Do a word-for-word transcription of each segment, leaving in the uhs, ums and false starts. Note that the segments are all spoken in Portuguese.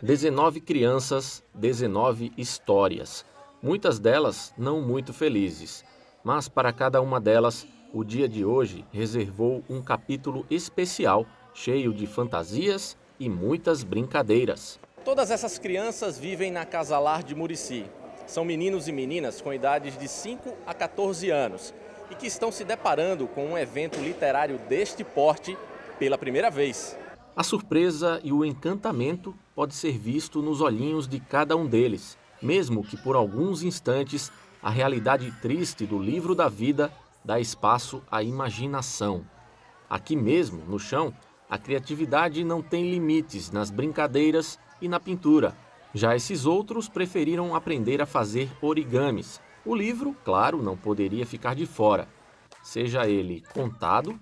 dezenove crianças, dezenove histórias. Muitas delas não muito felizes, mas para cada uma delas, o dia de hoje reservou um capítulo especial, cheio de fantasias e muitas brincadeiras. Todas essas crianças vivem na Casa Lar de Murici. São meninos e meninas com idades de cinco a quatorze anos e que estão se deparando com um evento literário deste porte pela primeira vez. A surpresa e o encantamento pode ser visto nos olhinhos de cada um deles, mesmo que por alguns instantes a realidade triste do livro da vida dá espaço à imaginação. Aqui mesmo, no chão, a criatividade não tem limites nas brincadeiras e na pintura. Já esses outros preferiram aprender a fazer origamis. O livro, claro, não poderia ficar de fora, seja ele contado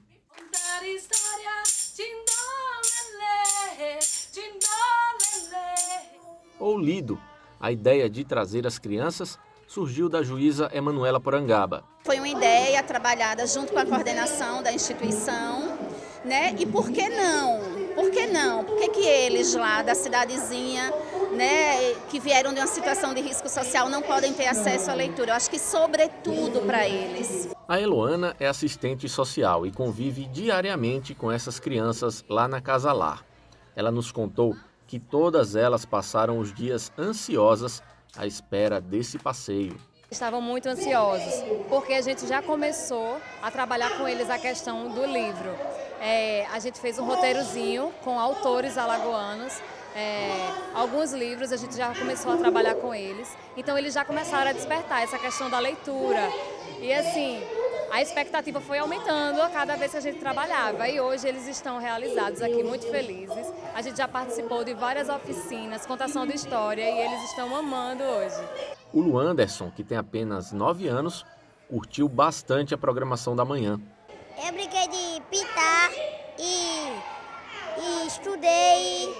ou lido. A ideia de trazer as crianças surgiu da juíza Emanuela Porangaba. Foi uma ideia trabalhada junto com a coordenação da instituição, né? E por que não? Por que não? Por que que eles lá da cidadezinha, né, que vieram de uma situação de risco social não podem ter acesso à leitura? Eu acho que sobretudo para eles. A Eloana é assistente social e convive diariamente com essas crianças lá na Casa Lar. Ela nos contou que todas elas passaram os dias ansiosas à espera desse passeio. Estavam muito ansiosos, porque a gente já começou a trabalhar com eles a questão do livro. É, a gente fez um roteirozinho com autores alagoanos, é, alguns livros a gente já começou a trabalhar com eles, então eles já começaram a despertar essa questão da leitura. E assim, a expectativa foi aumentando a cada vez que a gente trabalhava e hoje eles estão realizados aqui, muito felizes. A gente já participou de várias oficinas, contação de história e eles estão amando hoje. O Luanderson, que tem apenas nove anos, curtiu bastante a programação da manhã. Eu brinquei de pintar e, e estudei,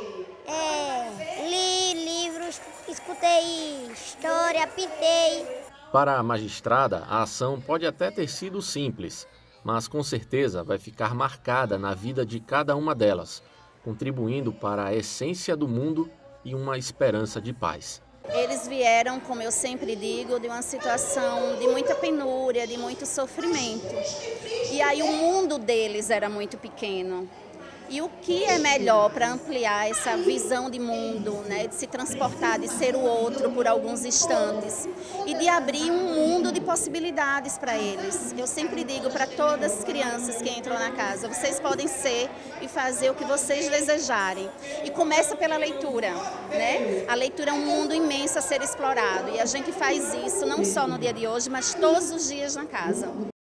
é, li livros, escutei história, pintei. Para a magistrada, a ação pode até ter sido simples, mas com certeza vai ficar marcada na vida de cada uma delas, contribuindo para a essência do mundo e uma esperança de paz. Eles vieram, como eu sempre digo, de uma situação de muita penúria, de muito sofrimento. E aí o mundo deles era muito pequeno. E o que é melhor para ampliar essa visão de mundo, né, de se transportar, de ser o outro por alguns instantes e de abrir um mundo de possibilidades para eles. Eu sempre digo para todas as crianças que entram na casa, vocês podem ser e fazer o que vocês desejarem. E começa pela leitura, né? A leitura é um mundo imenso a ser explorado e a gente faz isso não só no dia de hoje, mas todos os dias na casa.